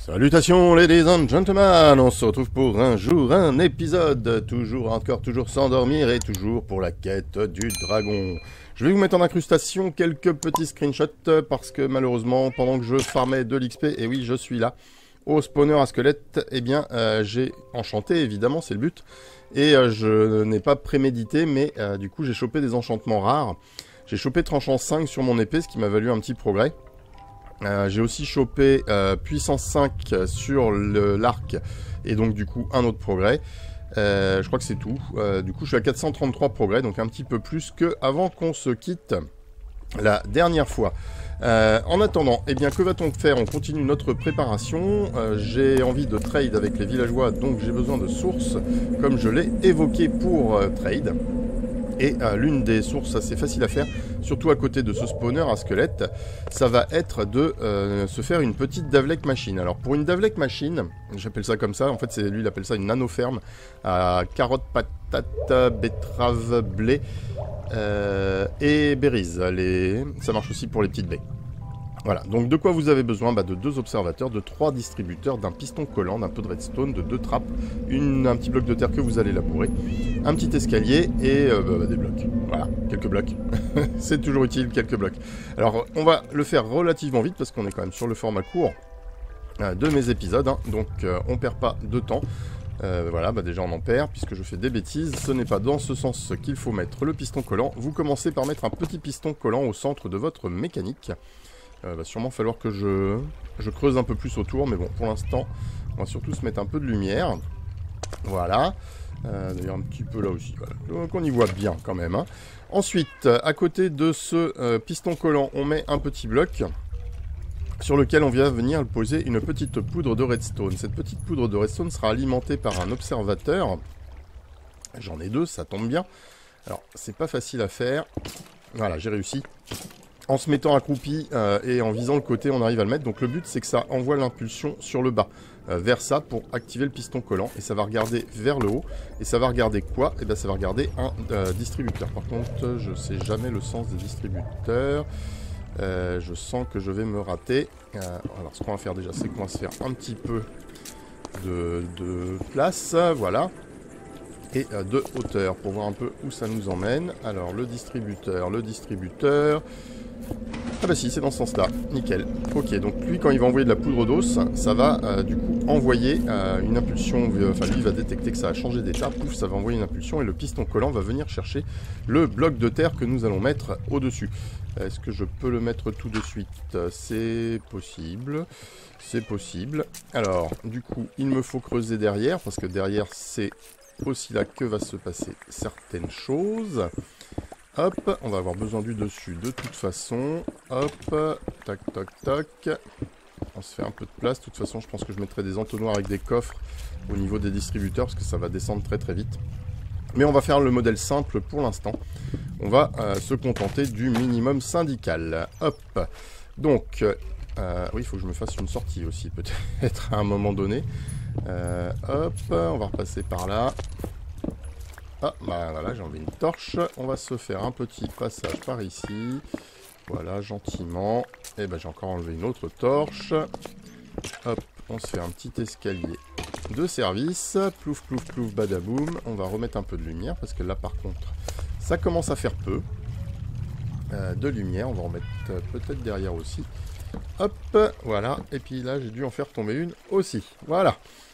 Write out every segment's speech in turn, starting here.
Salutations ladies and gentlemen, on se retrouve pour un épisode, toujours encore, toujours sans dormir et toujours pour la quête du dragon. Je vais vous mettre en incrustation quelques petits screenshots parce que malheureusement pendant que je farmais de l'XP, et oui je suis là, au spawner à squelette, eh bien j'ai enchanté évidemment, c'est le but, et je n'ai pas prémédité mais du coup j'ai chopé des enchantements rares. J'ai chopé tranchant 5 sur mon épée, ce qui m'a valu un petit progrès. J'ai aussi chopé puissance 5 sur l'arc et donc du coup un autre progrès. Je crois que c'est tout. Du coup je suis à 433 progrès, donc un petit peu plus que avant qu'on se quitte la dernière fois. En attendant, eh bien que va-t-on faire? On continue notre préparation. J'ai envie de trade avec les villageois, donc j'ai besoin de sources, comme je l'ai évoqué pour trade. Et l'une des sources assez faciles à faire, surtout à côté de ce spawner à squelette, ça va être de se faire une petite Davlek machine. Alors pour une Davlek machine, j'appelle ça comme ça, en fait lui il appelle ça une nano-ferme, à carottes, patates, betteraves, blé et berries. Ça marche aussi pour les petites baies. Voilà, donc de quoi vous avez besoin? De 2 observateurs, de 3 distributeurs, d'un piston collant, d'un peu de redstone, de 2 trappes, un petit bloc de terre que vous allez labourer, un petit escalier et des blocs. Voilà, quelques blocs. C'est toujours utile, quelques blocs. Alors, on va le faire relativement vite parce qu'on est quand même sur le format court de mes épisodes, hein, donc on perd pas de temps. Voilà, déjà on en perd puisque je fais des bêtises. Ce n'est pas dans ce sens qu'il faut mettre le piston collant. Vous commencez par mettre un petit piston collant au centre de votre mécanique. Va sûrement falloir que je creuse un peu plus autour, mais bon, pour l'instant, on va surtout se mettre un peu de lumière. Voilà. D'ailleurs, un petit peu là aussi. Voilà. Donc, on y voit bien quand même. Hein. Ensuite, à côté de ce piston collant, on met un petit bloc sur lequel on vient venir poser une petite poudre de redstone. Cette petite poudre de redstone sera alimentée par un observateur. J'en ai 2, ça tombe bien. Alors, c'est pas facile à faire. Voilà, j'ai réussi. En se mettant accroupi et en visant le côté, on arrive à le mettre. Donc le but, c'est que ça envoie l'impulsion sur le bas, vers ça, pour activer le piston collant. Et ça va regarder vers le haut. Et ça va regarder quoi? Et bien ça va regarder un distributeur. Par contre, je sais jamais le sens des distributeurs. Je sens que je vais me rater. Alors ce qu'on va faire déjà, c'est qu'on va se faire un petit peu de place. Voilà. Et de hauteur, pour voir un peu où ça nous emmène. Alors le distributeur... Ah bah si, c'est dans ce sens-là, nickel. Ok, donc lui, quand il va envoyer de la poudre d'os, ça va du coup envoyer une impulsion, enfin lui il va détecter que ça a changé d'état, pouf, ça va envoyer une impulsion et le piston collant va venir chercher le bloc de terre que nous allons mettre au-dessus. Est-ce que je peux le mettre tout de suite? C'est possible, c'est possible. Alors, du coup, il me faut creuser derrière, parce que derrière c'est aussi là que va se passer certaines choses. Hop, on va avoir besoin du dessus de toute façon. Hop, tac, tac, tac. On se fait un peu de place. De toute façon, je pense que je mettrai des entonnoirs avec des coffres au niveau des distributeurs parce que ça va descendre très très vite. Mais on va faire le modèle simple pour l'instant. On va se contenter du minimum syndical. Hop. Donc, oui, il faut que je me fasse une sortie aussi peut-être à un moment donné. Hop, on va repasser par là. Ah, bah voilà, j'ai enlevé une torche. On va se faire un petit passage par ici. Voilà, gentiment. Et ben j'ai encore enlevé une autre torche. Hop, on se fait un petit escalier de service. Plouf, plouf, plouf, badaboum. On va remettre un peu de lumière parce que là, par contre, ça commence à faire peu de lumière. On va en mettre peut-être derrière aussi. Hop, voilà. Et puis là, j'ai dû en faire tomber une aussi. Voilà.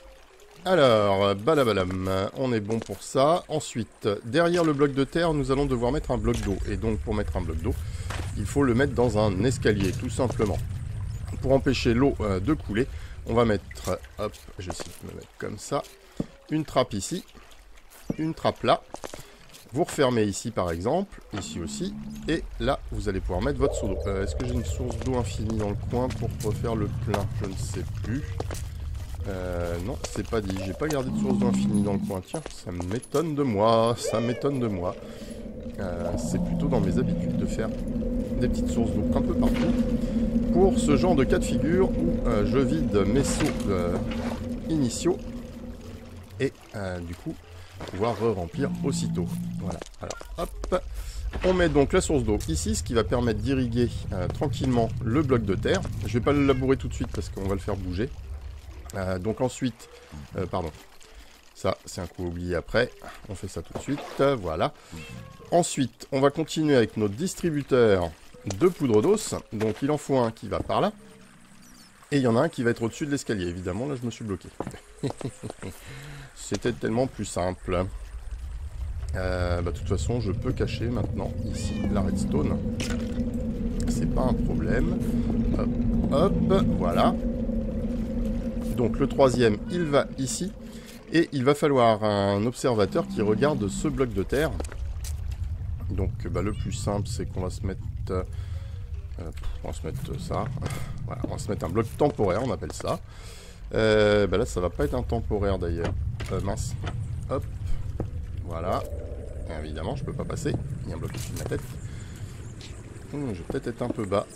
Alors, balabalam, on est bon pour ça. Ensuite, derrière le bloc de terre, nous allons devoir mettre un bloc d'eau. Et donc, pour mettre un bloc d'eau, il faut le mettre dans un escalier, tout simplement. Pour empêcher l'eau de couler, on va mettre, hop, je vais essayer de me mettre comme ça, une trappe ici, une trappe là. Vous refermez ici, par exemple, ici aussi. Et là, vous allez pouvoir mettre votre seau d'eau. Est-ce que j'ai une source d'eau infinie dans le coin pour refaire le plein? Je ne sais plus. Non, c'est pas dit. J'ai pas gardé de source d'eau infinie dans le coin. Tiens, ça m'étonne de moi. Ça m'étonne de moi. C'est plutôt dans mes habitudes de faire des petites sources d'eau un peu partout. Pour ce genre de cas de figure où je vide mes seaux initiaux. Et du coup, pouvoir re-remplir aussitôt. Voilà. Alors, hop. On met donc la source d'eau ici, ce qui va permettre d'irriguer tranquillement le bloc de terre. Je vais pas le labourer tout de suite parce qu'on va le faire bouger. Donc ensuite, pardon, ça c'est un coup oublié après, on fait ça tout de suite, voilà. Ensuite, on va continuer avec notre distributeur de poudre d'os, donc il en faut un qui va par là, et il y en a un qui va être au-dessus de l'escalier, évidemment, là je me suis bloqué. C'était tellement plus simple. De toute façon, je peux cacher maintenant ici la redstone. C'est pas un problème. Hop, hop, voilà. Donc le troisième, il va ici. Et il va falloir un observateur qui regarde ce bloc de terre. Donc le plus simple, c'est qu'on va se mettre... on va se mettre ça. Voilà, on va se mettre un bloc temporaire, on appelle ça. Là, ça va pas être un temporaire d'ailleurs. Mince. Hop. Voilà. Évidemment, je peux pas passer. Il y a un bloc au-dessus de ma tête. Je vais peut-être être un peu bas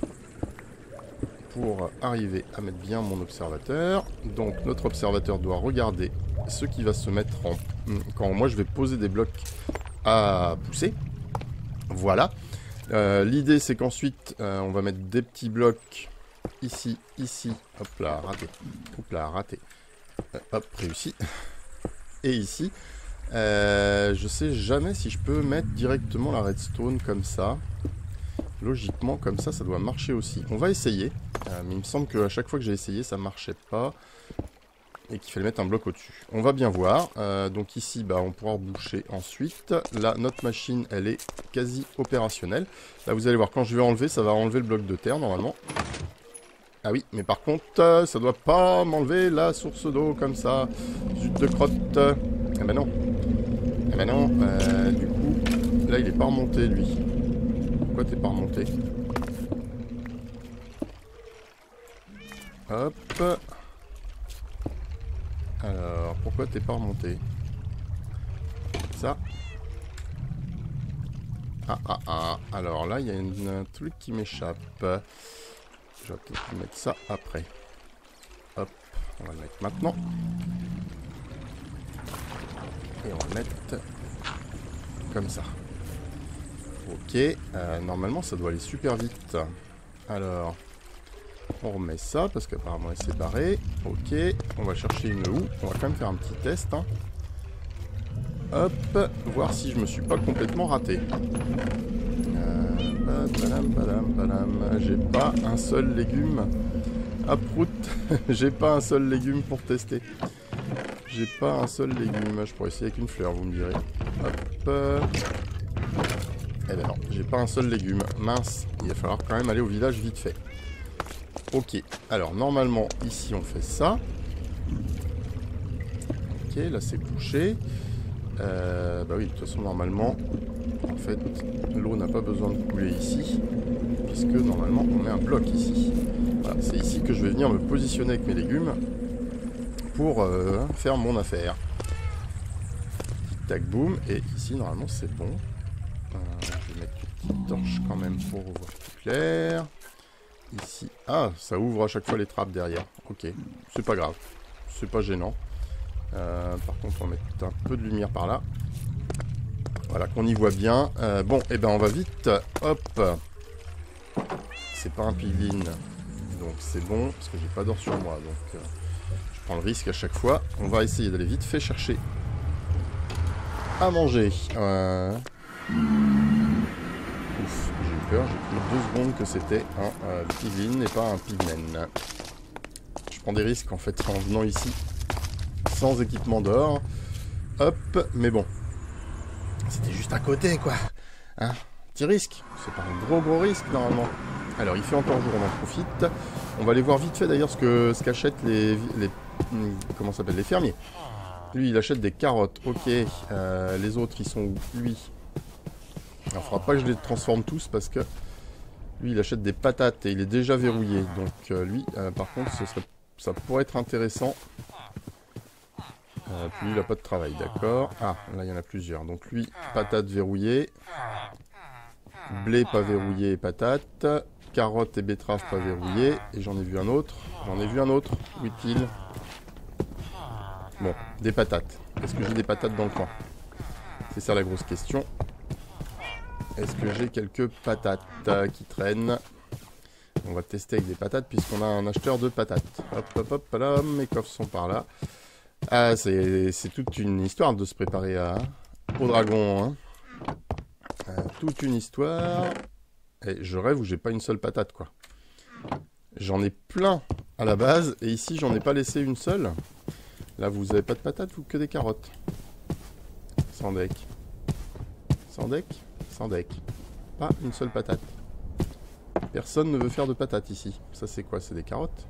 pour arriver à mettre bien mon observateur. Donc, notre observateur doit regarder ce qui va se mettre en... quand moi, je vais poser des blocs à pousser. Voilà. L'idée, c'est qu'ensuite, on va mettre des petits blocs ici, ici. Hop là, raté. Hop là, raté. Hop, réussi. Et ici. Je sais jamais si je peux mettre directement la redstone comme ça. Logiquement, comme ça, ça doit marcher aussi. On va essayer. Mais il me semble qu'à chaque fois que j'ai essayé, ça marchait pas. Et qu'il fallait mettre un bloc au-dessus. On va bien voir. Donc ici, on pourra reboucher ensuite. Là, notre machine, elle est quasi opérationnelle. Là, vous allez voir, quand je vais enlever, ça va enlever le bloc de terre, normalement. Ah oui, mais par contre, ça doit pas m'enlever la source d'eau comme ça. Zut de crotte. Eh ben non. Eh ben non, du coup, là il est pas remonté lui. Pourquoi t'es pas remonté? Hop. Alors, pourquoi t'es pas remonté? Ça. Alors là, il y a un truc qui m'échappe. Je vais peut-être mettre ça après. Hop, on va le mettre maintenant. Et on va le mettre comme ça. Ok, normalement ça doit aller super vite. Alors, on remet ça parce qu'apparemment elle s'est barrée. Ok, on va chercher une houe. On va quand même faire un petit test. Hop, voir si je me suis pas complètement raté. J'ai pas un seul légume. Ah prout, j'ai pas un seul légume pour tester. J'ai pas un seul légume. Je pourrais essayer avec une fleur, vous me direz. Hop. Eh ben non, j'ai pas un seul légume. Mince, il va falloir quand même aller au village vite fait. Ok, alors normalement, ici on fait ça. Ok, là c'est bouché. Oui, de toute façon, normalement, en fait, l'eau n'a pas besoin de couler ici. Puisque normalement, on met un bloc ici. Voilà, c'est ici que je vais venir me positionner avec mes légumes. Pour faire mon affaire. Tac boum. Et ici normalement c'est bon. Je vais mettre une petite torche quand même pour voir plus clair. Ici. Ah, ça ouvre à chaque fois les trappes derrière. Ok. C'est pas grave. C'est pas gênant. Par contre on va mettre un peu de lumière par là. Voilà, qu'on y voit bien. Bon, et on va vite. Hop. C'est pas un piglin. Donc c'est bon. Parce que j'ai pas d'or sur moi. Donc... je prends le risque à chaque fois. On va essayer d'aller vite fait chercher à manger. Ouf, j'ai eu peur. J'ai cru 2 secondes que c'était un piglin et pas un pigmen. Je prends des risques en fait en venant ici sans équipement d'or. Hop, mais bon. C'était juste à côté quoi. Petit risque. C'est pas un gros risque normalement. Alors il fait encore jour, on en profite. On va aller voir vite fait d'ailleurs ce qu'achètent les comment ça s'appelle, les fermiers. Lui il achète des carottes. Ok. Les autres ils sont où? Lui. Alors il faudra pas que je les transforme tous parce que lui il achète des patates et il est déjà verrouillé. Donc lui par contre ça pourrait être intéressant. Puis il a pas de travail, d'accord. Ah là il y en a plusieurs. Donc lui patate verrouillée. Blé pas verrouillé et patate. Carottes et betteraves pas verrouillées. Et j'en ai vu un autre. Où est-il? Bon, des patates. Est-ce que j'ai des patates dans le coin? C'est ça la grosse question. Est-ce que j'ai quelques patates qui traînent? On va tester avec des patates puisqu'on a un acheteur de patates. Hop, hop, hop, là, mes coffres sont par là. Ah, c'est toute une histoire de se préparer au dragon. Hein. Toute une histoire. Et je rêve où j'ai pas une seule patate, quoi. J'en ai plein à la base. Et ici, j'en ai pas laissé une seule. Là, vous avez pas de patates ou que des carottes? Sans deck. Sans deck? Sans deck. Pas une seule patate. Personne ne veut faire de patates ici. Ça, c'est quoi? C'est des carottes?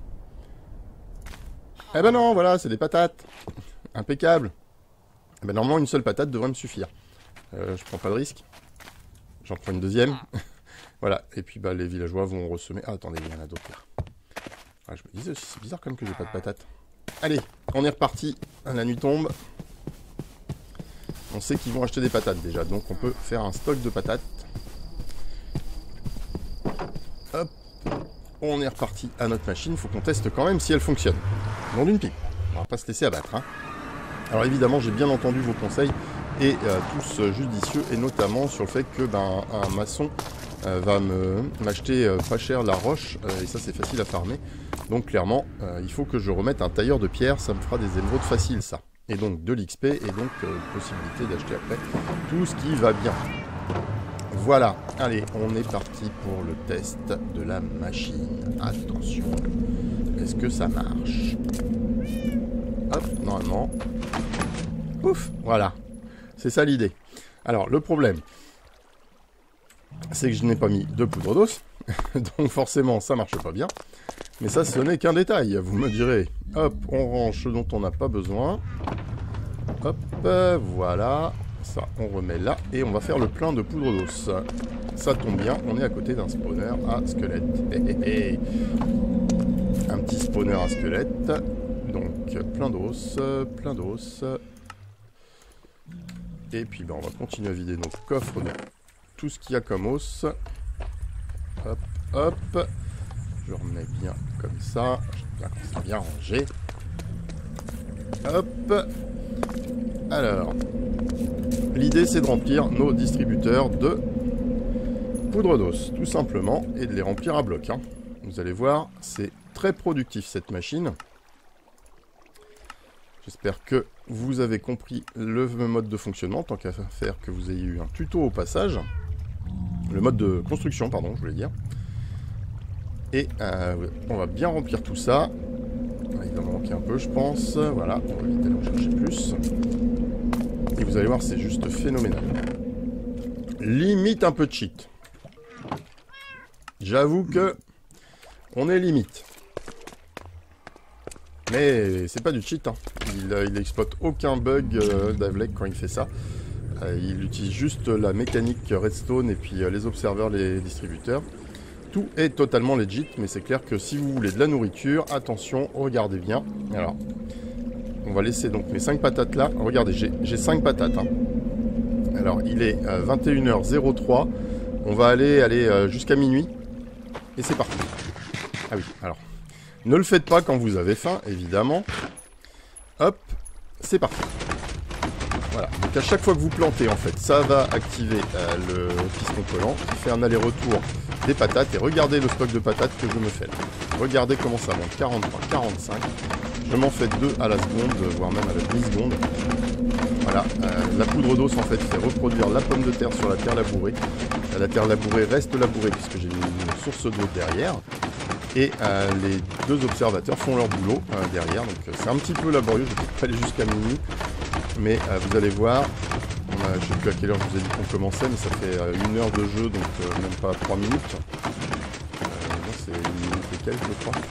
Eh ben non, voilà, c'est des patates. Impeccable. Eh ben normalement, une seule patate devrait me suffire. Je prends pas de risque. J'en prends une deuxième. Voilà. Et puis, bah, les villageois vont ressemer. Ah, attendez, il y en a d'autres là. Ah, je me disais aussi, c'est bizarre comme que j'ai pas de patates. Allez, on est reparti. La nuit tombe. On sait qu'ils vont acheter des patates déjà. Donc, on peut faire un stock de patates. Hop. On est reparti à notre machine. Il faut qu'on teste quand même si elle fonctionne. Nom d'une pipe. On va pas se laisser abattre. Hein. Alors, évidemment, j'ai bien entendu vos conseils. Et tous judicieux. Et notamment sur le fait que un maçon va m'acheter pas cher la roche. Et ça, c'est facile à farmer. Donc, clairement, il faut que je remette un tailleur de pierre. Ça me fera des émeraudes faciles, ça. Et donc, de l'XP. Et donc, possibilité d'acheter après tout ce qui va bien. Voilà, allez, on est parti pour le test de la machine. Attention, est-ce que ça marche? Hop, normalement. Ouf, voilà. C'est ça l'idée. Alors, le problème, c'est que je n'ai pas mis de poudre d'os. Donc forcément, ça marche pas bien. Mais ça, ce n'est qu'un détail, vous me direz. Hop, on range ce dont on n'a pas besoin. Hop, voilà. Ça, on remet là et on va faire le plein de poudre d'os. Ça tombe bien, on est à côté d'un spawner à squelette. Un petit spawner à squelette. Donc, plein d'os, plein d'os. Et puis, on va continuer à vider nos coffres de tout ce qu'il y a comme os. Hop, hop. Je remets bien comme ça. Bien comme ça, bien rangé. Hop. Alors... L'idée, c'est de remplir nos distributeurs de poudre d'os, tout simplement, et de les remplir à bloc. Hein. Vous allez voir, c'est très productif, cette machine. J'espère que vous avez compris le mode de fonctionnement, tant qu'à faire que vous ayez eu un tuto au passage. Le mode de construction, pardon, je voulais dire. Et on va bien remplir tout ça. Il va manquer un peu, je pense. Voilà, on va vite aller en chercher plus. Et vous allez voir, c'est juste phénoménal. Limite un peu de cheat. J'avoue que on est limite. Mais c'est pas du cheat. Hein. Il exploite aucun bug d'Avlec quand il fait ça. Il utilise juste la mécanique redstone et puis les observeurs, les distributeurs. Tout est totalement legit, mais c'est clair que si vous voulez de la nourriture, attention, regardez bien. Alors... On va laisser donc mes 5 patates là. Regardez, j'ai 5 patates. Hein. Alors, il est 21h03. On va aller jusqu'à minuit. Et c'est parti. Ah oui, alors. Ne le faites pas quand vous avez faim, évidemment. Hop, c'est parti. Voilà. Donc, à chaque fois que vous plantez, en fait, ça va activer le piston collant qui fait un aller-retour des patates. Et regardez le stock de patates que je me fais là. Regardez comment ça monte. 43, 45. Je m'en fais 2 à la seconde, voire même à la demi-seconde. Voilà, la poudre d'os en fait fait reproduire la pomme de terre sur la terre labourée. La terre labourée reste labourée puisque j'ai une source d'eau derrière. Et les 2 observateurs font leur boulot derrière. Donc c'est un petit peu laborieux, je vais peut-être aller jusqu'à minuit. Mais vous allez voir, je ne sais plus à quelle heure je vous ai dit qu'on commençait, mais ça fait 1 heure de jeu, donc même pas 3 minutes. Non, c'est 1 minute et quelques, je crois.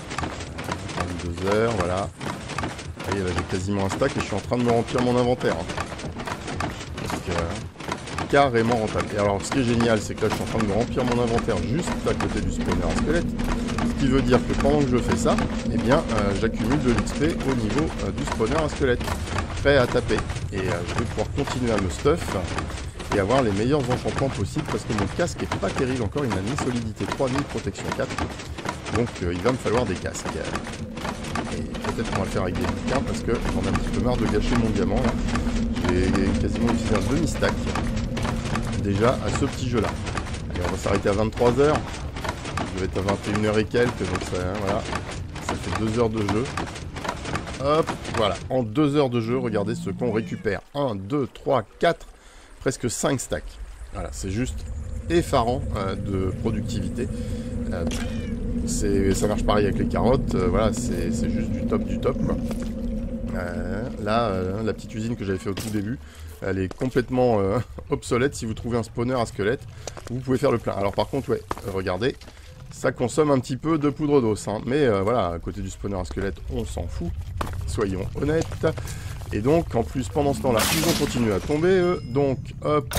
2 heures, voilà. Vous voyez, là j'ai quasiment un stack et je suis en train de me remplir mon inventaire. Hein. Donc, carrément rentable. Et alors, ce qui est génial, c'est que là je suis en train de me remplir mon inventaire juste à côté du spawner à squelette. Ce qui veut dire que pendant que je fais ça, eh bien, j'accumule de l'XP au niveau du spawner à squelette. Prêt à taper. Et je vais pouvoir continuer à me stuff et avoir les meilleurs enchantements possibles parce que mon casque est pas terrible encore. Il n'a ni solidité 3 ni protection 4. Donc il va me falloir des casques. Et peut-être qu'on va le faire avec des bouquins parce que j'en ai un petit peu marre de gâcher mon diamant là. J'ai quasiment utilisé un demi-stack déjà à ce petit jeu là. Allez, on va s'arrêter à 23 h. doit être à 21 h et quelques, donc ça, hein, voilà. Ça fait 2 heures de jeu. Hop, voilà. En 2 heures de jeu, regardez ce qu'on récupère. 1, 2, 3, 4, presque 5 stacks. Voilà, c'est juste effarant de productivité. Ça marche pareil avec les carottes. Voilà, c'est juste du top, quoi. Là, la petite usine que j'avais fait au tout début, elle est complètement obsolète. Si vous trouvez un spawner à squelette, vous pouvez faire le plein. Alors par contre, ouais, regardez, ça consomme un petit peu de poudre d'os, hein. Mais voilà, à côté du spawner à squelette, on s'en fout. Soyons honnêtes. Et donc, en plus, pendant ce temps-là, ils ont continué à tomber, eux. Donc, hop,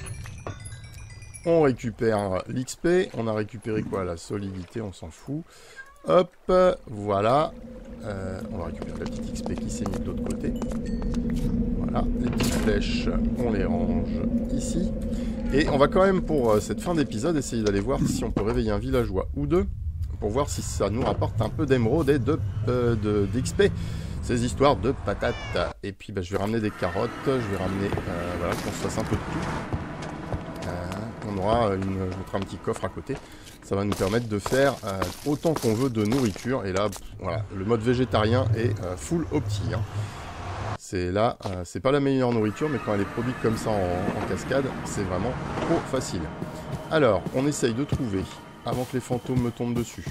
on récupère l'XP. On a récupéré quoi? La solidité, on s'en fout. Hop, voilà. On va récupérer la petite XP qui s'est mise de l'autre côté. Voilà, les petites flèches, on les range ici. Et on va quand même, pour cette fin d'épisode, essayer d'aller voir si on peut réveiller un villageois ou deux, pour voir si ça nous rapporte un peu d'émeraude et d'XP. Ces histoires de patates. Et puis bah, je vais ramener des carottes, je vais ramener, voilà, qu'on se fasse un peu de tout. On aura je mettrai un petit coffre à côté. Ça va nous permettre de faire autant qu'on veut de nourriture. Et là, voilà, le mode végétarien est full opti. Hein. C'est là, c'est pas la meilleure nourriture, mais quand elle est produite comme ça en cascade, c'est vraiment trop facile. Alors, on essaye de trouver, avant que les fantômes me tombent dessus.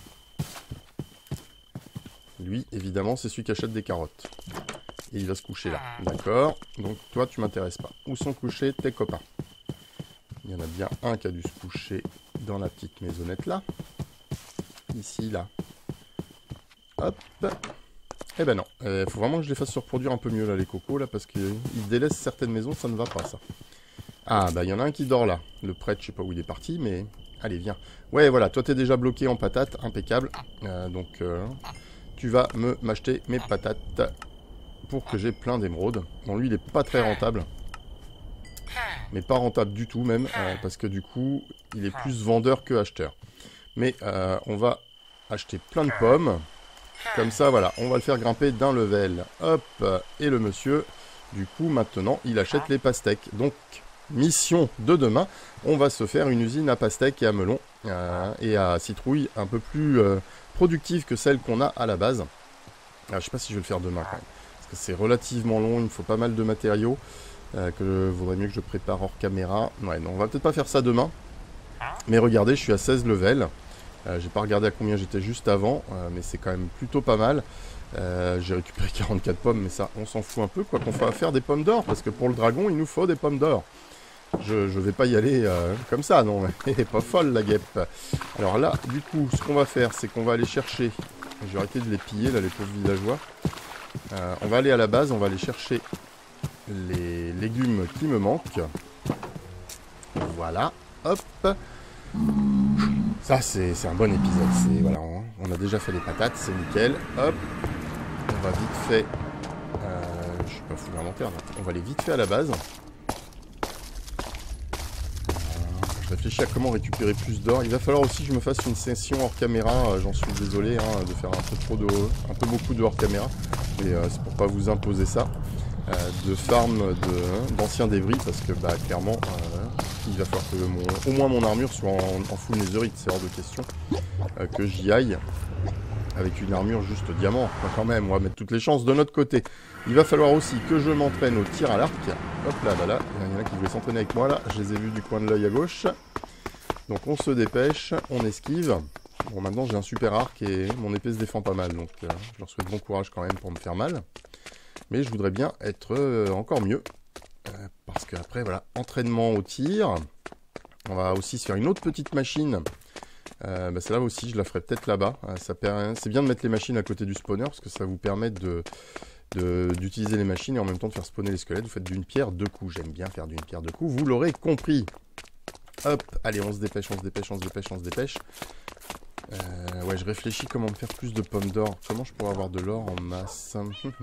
Lui, évidemment, c'est celui qui achète des carottes. Et il va se coucher là. D'accord. Donc, toi, tu m'intéresses pas. Où sont couchés tes copains? Il y en a bien un qui a dû se coucher dans la petite maisonnette là. Ici, là. Hop. Eh ben non. Faut vraiment que je les fasse se reproduire un peu mieux là, les cocos, là, parce qu'ils délaissent certaines maisons, ça ne va pas, ça. Ah, bah, il y en a un qui dort là. Le prêtre, je sais pas où il est parti, mais... Allez, viens. Ouais, voilà, toi, t'es déjà bloqué en patates, impeccable. Donc, tu vas m'acheter mes patates pour que j'ai plein d'émeraudes. Bon, lui, il est pas très rentable. Mais pas rentable du tout même, parce que du coup, il est plus vendeur que acheteur. Mais on va acheter plein de pommes. Comme ça, voilà, on va le faire grimper d'un level. Hop, et le monsieur, du coup, maintenant, il achète les pastèques. Donc, mission de demain, on va se faire une usine à pastèques et à melons et à citrouilles un peu plus productive que celle qu'on a à la base. Alors, je sais pas si je vais le faire demain quand même, parce que c'est relativement long, il me faut pas mal de matériaux. Que vaudrait mieux que je prépare hors caméra. Ouais, non, on va peut-être pas faire ça demain. Mais regardez, je suis à 16 levels. J'ai pas regardé à combien j'étais juste avant, mais c'est quand même plutôt pas mal. J'ai récupéré 44 pommes, mais ça, on s'en fout un peu, quoi qu'on va faire des pommes d'or, parce que pour le dragon, il nous faut des pommes d'or. Je vais pas y aller comme ça, non, elle est pas folle, la guêpe. Alors là, du coup, ce qu'on va faire, c'est qu'on va aller chercher... Je vais arrêter de les piller, là, les pauvres villageois. On va aller à la base, on va aller chercher... les légumes qui me manquent. Voilà, hop. Ça, c'est un bon épisode. Voilà, on a déjà fait les patates, c'est nickel. Hop, on va vite fait... je suis pas fou de l'inventaire, on va aller vite fait à la base. Je réfléchis à comment récupérer plus d'or. Il va falloir aussi que je me fasse une session hors caméra. J'en suis désolé hein, de faire un peu beaucoup de hors caméra. Mais c'est pour pas vous imposer ça. De farm d'anciens débris parce que bah clairement il va falloir que au moins mon armure soit en full netherite, c'est hors de question que j'y aille avec une armure juste diamant. Enfin, quand même, on va mettre toutes les chances de notre côté. Il va falloir aussi que je m'entraîne au tir à l'arc. Hop là, voilà, il y en a qui voulaient s'entraîner avec moi là, je les ai vus du coin de l'œil à gauche. Donc on se dépêche, on esquive. Bon, maintenant j'ai un super arc et mon épée se défend pas mal, donc je leur souhaite bon courage quand même pour me faire mal. Mais je voudrais bien être encore mieux. Parce qu'après, voilà, entraînement au tir. On va aussi se faire une autre petite machine. Bah, celle-là aussi, je la ferai peut-être là-bas. C'est bien de mettre les machines à côté du spawner, parce que ça vous permet d'utiliser les machines et en même temps de faire spawner les squelettes. Vous faites d'une pierre deux coups. J'aime bien faire d'une pierre deux coups. Vous l'aurez compris. Hop, allez, on se dépêche, on se dépêche, on se dépêche, on se dépêche. Ouais, je réfléchis comment me faire plus de pommes d'or. Comment je pourrais avoir de l'or en masse?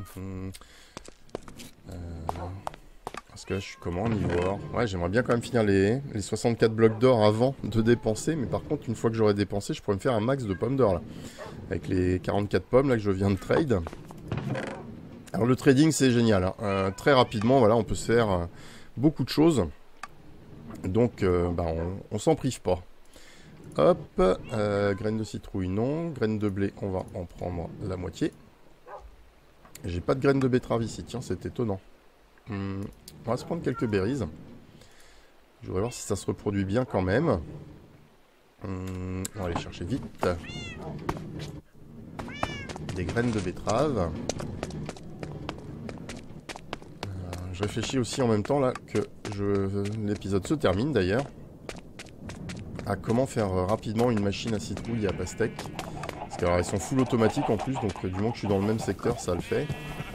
Parce que là, je suis comment niveau or? Ouais, j'aimerais bien quand même finir les 64 blocs d'or avant de dépenser. Mais par contre, une fois que j'aurai dépensé, je pourrais me faire un max de pommes d'or là. Avec les 44 pommes là que je viens de trade. Alors le trading, c'est génial. Hein. Très rapidement, voilà, on peut se faire beaucoup de choses. Donc, bah, on s'en prive pas. hop. Graines de citrouille, non. Graines de blé, on va en prendre la moitié. J'ai pas de graines de betterave ici, tiens, c'est étonnant. On va se prendre quelques berries. Je voudrais voir si ça se reproduit bien quand même. On va aller chercher vite. Des graines de betterave. Je réfléchis aussi en même temps là que l'épisode se termine d'ailleurs. À comment faire rapidement une machine à citrouille et à pastèque. Parce qu'elles sont full automatiques en plus, donc du moment que je suis dans le même secteur, ça le fait.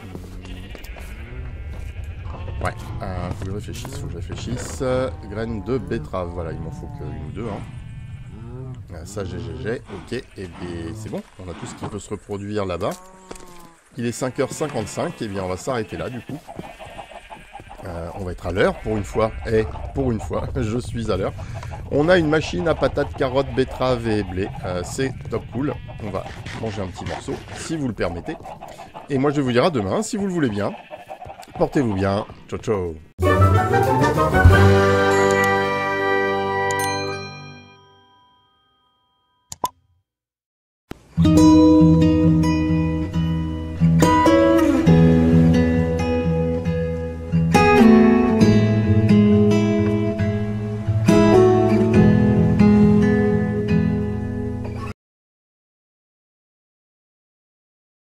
Ouais, faut que je réfléchisse, Graines de betterave, voilà, il m'en faut qu'une ou deux. Ça, j'ai, ok, et bien c'est bon, on a tout ce qui peut se reproduire là-bas. Il est 5h55, et bien on va s'arrêter là du coup. On va être à l'heure pour une fois, pour une fois, je suis à l'heure. On a une machine à patates, carottes, betteraves et blé, c'est top cool. On va manger un petit morceau, si vous le permettez. Et moi je vais vous dire à demain, si vous le voulez bien. Portez-vous bien, ciao ciao.